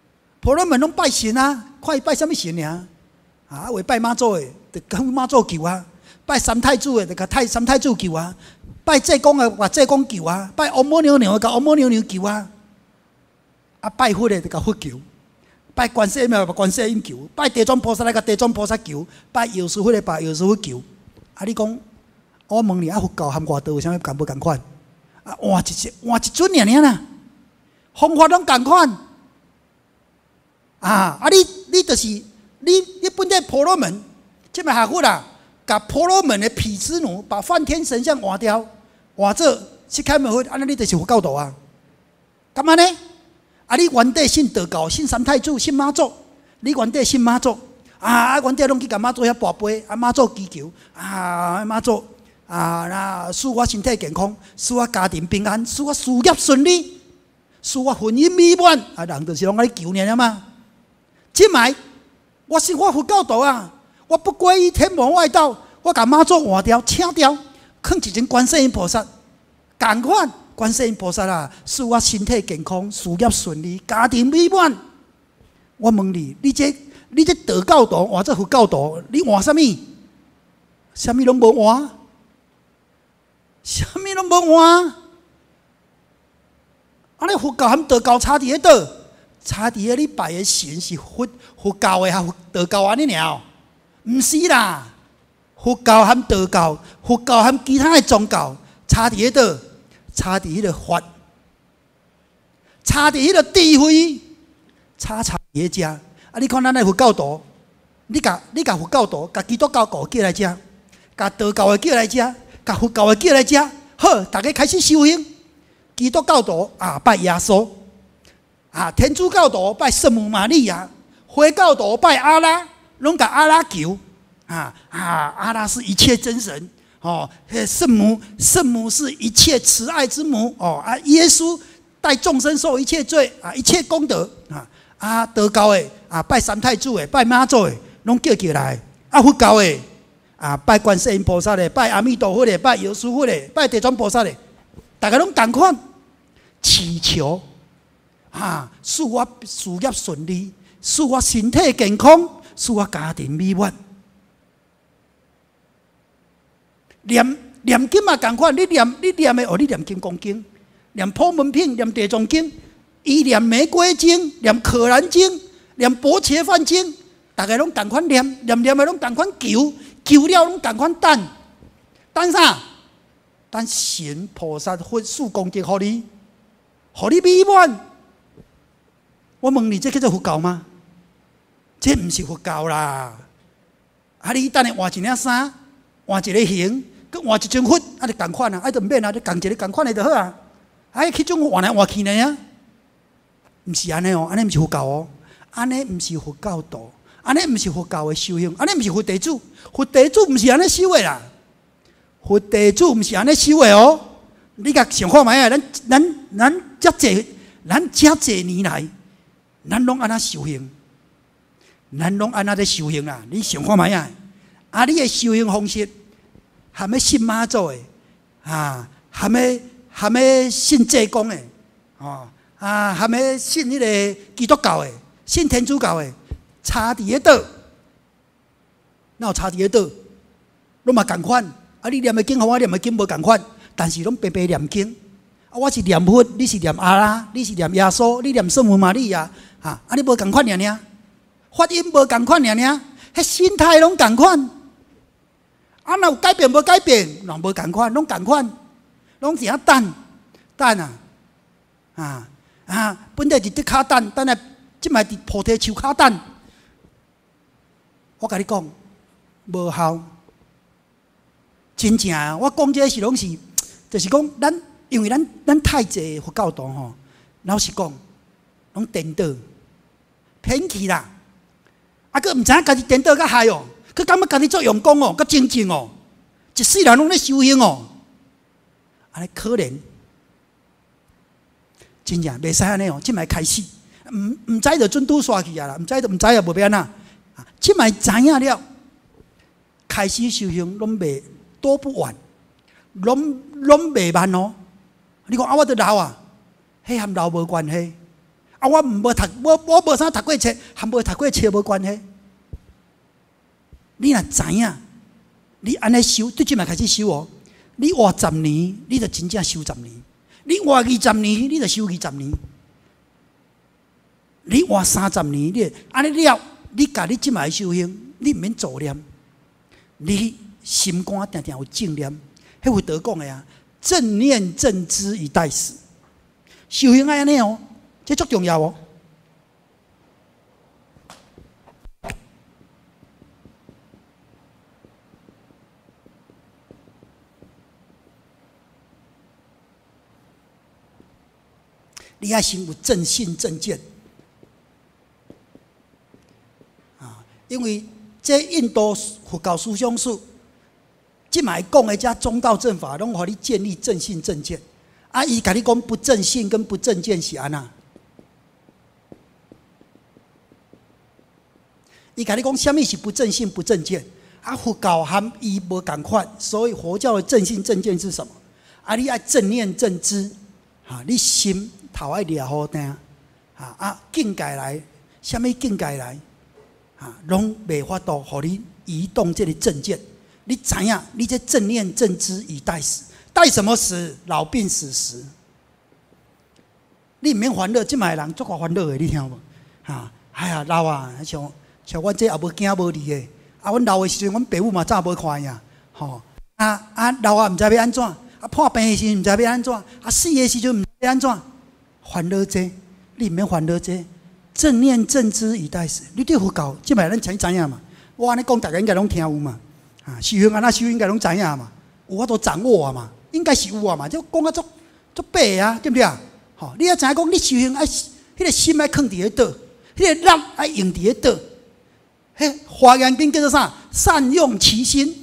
婆罗门拢拜神啊，看伊拜什么神尔？啊，为拜妈祖的，就跟妈祖求啊；拜三太子的，就甲太三太子求啊；拜济公的，甲济公求啊；拜王母娘娘的，甲王母娘娘求啊；啊，拜佛的，就甲佛求；拜观世音的，甲观世音求；拜地藏菩萨的，甲地藏菩萨求；拜药师佛的，拜药师佛求。啊，你讲，我问你，啊，佛教和外道有啥物共不共款？啊，换一只，换一尊尔尔啦，方法拢共款。啊！啊你你就是你你本来婆罗门，即摆下佛啦，甲婆罗门的毗湿奴把梵天神像换掉，换做释迦牟尼佛，安尼你就是佛教徒啊？干嘛呢？啊！你原底信道教，信三太子，信妈祖，你原底信妈祖啊！啊！原底拢去甲妈祖遐跋杯，啊妈祖祈求啊妈祖啊，那使我身体健康，使我家庭平安，使我事业顺利，使我婚姻美满，啊人就是拢安尼求尔嘛。即摆我是我佛教徒啊！我不皈依天魔外道，我甲妈祖换掉、请掉，放一尊观世音菩萨，共款观世音菩萨啊，使我身体健康、事业顺利、家庭美满。我问你，你这你这道教徒换做佛教徒，你换什么？什么拢无换，什么拢无换。安尼佛教和道教差伫喺倒？差伫个你拜的神是佛佛教的还道教安尼尔？毋是啦，佛教和道教，佛教和其他的宗教差伫个倒？差伫迄个法，差伫迄个智慧，差差伫个遮。啊！你看咱的佛教徒，你甲你甲佛教徒，甲基督教教叫来遮，甲道教的叫来遮，甲佛教的叫来遮，好，大家开始修行。基督教徒啊，拜耶稣。啊，天主教徒拜圣母玛利亚，回教徒拜阿拉，拢甲阿拉求啊啊！阿拉是一切真神哦，圣母圣母是一切慈爱之母哦啊！耶稣代众生受一切罪啊，一切功德啊啊！道教的啊，拜三太子的，拜妈祖的，拢叫起来。啊，佛教的啊，拜观世音菩萨的，拜阿弥陀佛的，拜药师佛的，拜地藏菩萨的，大家拢同款祈求。啊！使我事业顺利，使我身体健康，使我家庭美满。念念经嘛，同款，你念你念的哦，你念金刚经，念普门品，念地藏经，伊念玫瑰经，念可兰经，念薄伽梵经，大家拢同款念，念念的拢同款求，求了拢同款等，等啥？等神菩萨佛事功德，互你，互你美满。我问你，这叫做佛教吗？这不是佛教啦！啊，你等下换一领衫，换一个形，佮换一尊佛，啊，就同款啊，啊，就唔免啊，就共一个同款的就好啊。啊，迄种换来换去呢啊，唔是安尼哦，安尼唔是佛教哦，安尼唔是佛教徒，安尼唔是佛教的修行，安尼唔是佛弟子，佛弟子唔是安尼修的啦，佛弟子唔是安尼修的哦。你甲想看卖啊？咱咱咱遮济，咱遮济年来。咱拢安那修行，咱拢安那咧修行啦。你想看卖啊？啊，你的修行方式，含要信妈祖的，啊，含要含要信济公的，哦，啊，含要信迄个基督教的，信天主教的，差伫个倒？哪有差伫个倒？拢嘛共款。啊，你念的经和我念的经无共款，但是拢白白念经。啊，我是念佛，你是念阿拉，你是念耶稣，你念圣母玛利亚。啊！啊，你无共款尔尔，发音无共款尔尔，迄心态拢共款。啊，若有改变无改变，拢无共款，拢共款，拢是啊等等啊啊啊！本来伫竹骹等，等下即摆伫菩提树骹等。我甲你讲，无效，真正啊！我讲这是拢是，就是讲咱，因为咱咱太济佛教徒吼，老实讲，拢颠倒。偏去啦，啊！佮唔知影家己颠倒甲害哦，佮感觉家己做用功哦，佮精进哦，一世人拢咧修行哦，安尼可怜，真正袂使安尼哦。即摆开始，唔唔知就准拄刷去啊啦，唔知就唔知啊，无变啊。即摆知影了，开始修行拢袂多不晚，拢拢袂慢哦。你讲啊，我都老啊，迄和老无关系。 啊，我毋无读，我我无啥读过册，含无读过册无关系。你若知影，你安尼修，对即摆开始修哦。你活十年，你就真正修十年；你活二十年，你就修二十年；你活三十年，你安尼了，你家你即摆修行，你毋免助念，你心肝定定有正念。迄佛陀讲的啊，正念正知以待死。修行爱安尼哦，这足重要哦。你要先有正信正见啊，因为这印度佛教思想史，即摆讲的这中道正法，拢互你建立正信正见。啊，伊甲你讲不正信跟不正见是安那？伊甲你讲，什么是不正信不正见？啊，佛教含伊无共款，所以佛教的正信正见是什么？啊，你爱正念正知，哈，你心。头爱抓好定，啊啊，境界来，什么境界来，啊，拢袂法度，互你移动这个正见。你知影，你这正念正知以待死，待什么死？老病死时。你毋免烦恼，即卖人足够烦恼的，你听无？啊，哎呀，老啊，像像阮这也无囝无儿的，啊，阮老的时阵，阮爸母嘛早无看呀，吼，啊啊，老啊，毋知要安怎？啊，破病的时阵毋知要安怎？啊，死的时阵毋知要安怎？烦恼这，你毋免烦恼这，正念正知以待死。你对佛教，即摆咱才知影嘛。我安尼讲，大家应该拢听有嘛。啊，修行安那修行，应该拢知影嘛。有法度掌握啊嘛，应该是有啊嘛。就讲啊足足白啊，对不对啊？吼，你要知影讲，你修行爱，迄个心爱放伫咧倒，迄个力爱用伫咧倒。迄华严经叫做啥？善用其心。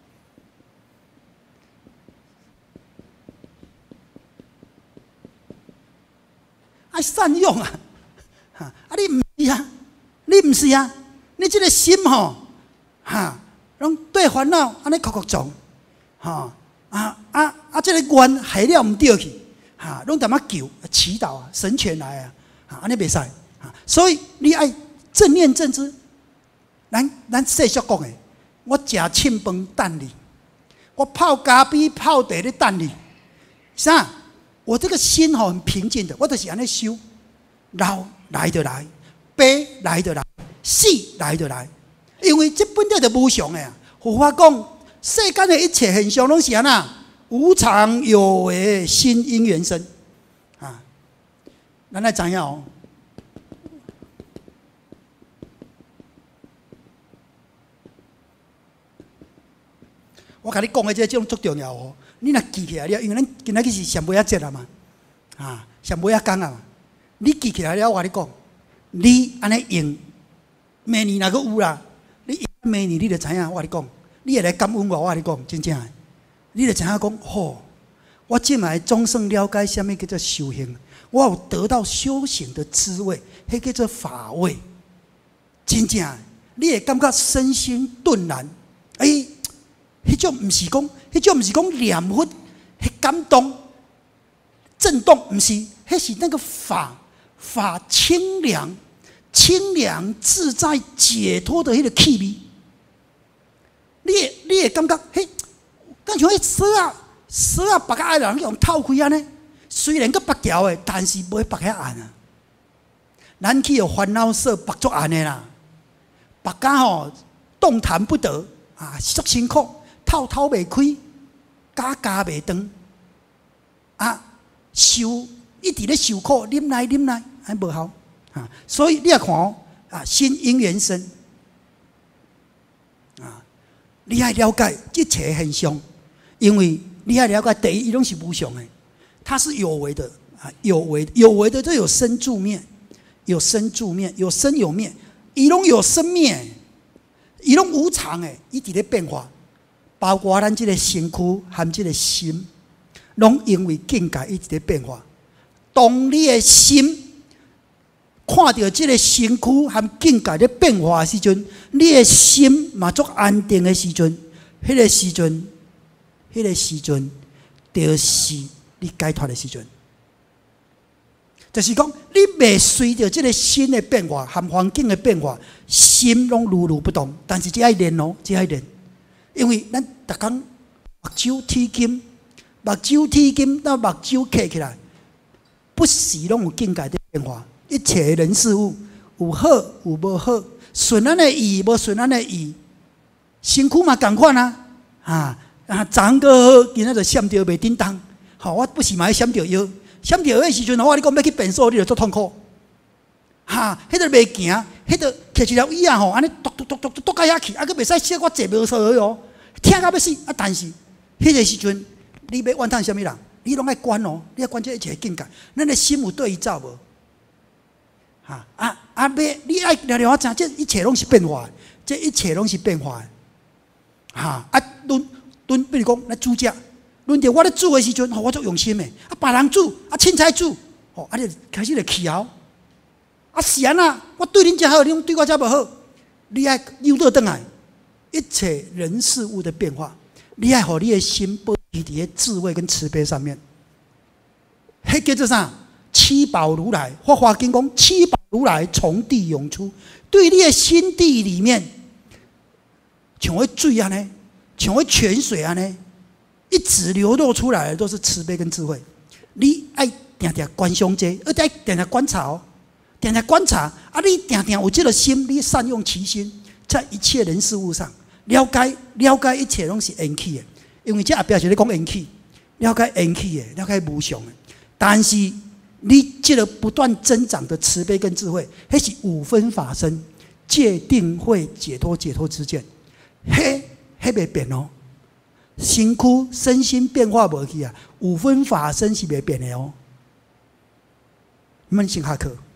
爱善用啊！哈啊，你唔是啊，你唔是啊，你这个心吼，哈，拢对烦恼安尼哭哭撞，哈啊啊啊，这个愿害了唔对去，哈，拢踮啊求祈祷啊，神权来啊，哈，安尼袂使，哈，所以你爱正念正知。咱咱世俗讲的，我食凊饭等你，我泡咖啡泡茶咧等你，啥？我这个心吼很平静的，我就是安尼修，老来就来，悲来就来，死来就来，因为这本来就无常的啊。佛法讲，世间的一切现象拢是安那无常有为，心因缘生啊。咱来知影哦。我甲你讲的这种足重要哦。你若记起来了，因为咱今仔日是上尾仔节啊嘛，啊，上尾仔讲啊嘛，你记起来了，我甲你讲，你安尼用，明年若阁有啦，你明年你就知影，我甲你讲，你会来感恩我，我甲你讲，真正的，你就知影讲，吼，我今来总算了解什么叫做修行，我有得到修行的滋味，迄叫做法味，真正的，你会感觉身心顿然，哎、欸。迄种毋是讲，迄种毋是讲念佛，迄感动、震动，毋是，迄是那个法法清凉、清凉自在、解脱的迄个气味。你会你会感觉，迄感像迄锁啊锁啊，白个爱人用透开安尼，虽然个白条的，但是袂白遐暗啊。咱去有烦恼锁白足暗的啦，白甲吼动弹不得啊，足辛苦。透透袂开，加加袂长，啊，受一直咧受苦，忍耐忍耐，还无效啊！所以你也看哦，啊，心因缘生，啊，你要了解一切现象，因为你要了解第一，伊拢是无常的，它是有为的啊，有为有为的，就有生住灭，有生住灭，有生有灭，伊拢有生灭，伊拢无常的，伊直咧变化。包括咱这个身躯和这个心，拢因为境界一直在变化。当你的心看到这个身躯和境界在变化的时阵，你的心嘛足安定的时阵，迄个时阵，迄个时阵，就是你解脱的时阵。 就是讲，你未随着这个新的变化和环境的变化，心拢如如不动。但是只爱练哦，只爱练，因为咱逐工目睭铁金，目睭铁金，到目睭刻起来，不时拢有境界的变化。一切人事物有好有无好，顺咱的意，无顺咱的意，身躯嘛同款啊！啊啊，昨昏个好，今仔就闪着袂叮当。吼，我不是嘛闪着腰。闪着腰的时阵，我你讲要去变数，你就足痛苦。哈，迄个袂行，迄个摕一条椅啊吼，安尼嘟嘟嘟嘟嘟嘟到遐去，啊，佫袂使说我坐无错哦，疼到要死。啊，但是迄个时阵，你要怨叹什么人？你拢爱管哦，你要管这一切境界。咱的心有对伊走无？哈啊啊！要你爱了了我知，这一切拢是变化的，这一切拢是变化的。哈啊，论论，比如讲，咱煮食。轮到我咧煮的时阵，吼，我足用心的。啊，别人煮，啊，凊彩煮，吼，啊，你开始就气候。啊，是安那，我对恁遮好，恁对我遮无好，你爱扭倒转来。一切人事物的变化，你爱互你的心保持伫咧智慧跟慈悲上面。迄叫做啥？七宝如来，《法华经》讲七宝如来从地涌出，对你的心地里面，像迄水安尼，像迄泉水安尼。一直流露出来的都是慈悲跟智慧，你爱定定观想这，而且定定观察哦，定定观察啊！你定定有这个心，你善用其心，在一切人事物上了解了解一切拢是缘起的，因为这后壁是咧讲缘起，了解缘起的，了解无常的。但是你这个不断增长的慈悲跟智慧，迄是五分法身、戒定慧、解脱解脱之见，迄迄袂变哦。身躯身心变化无去啊，五分法身是袂变的哦。你们先下课。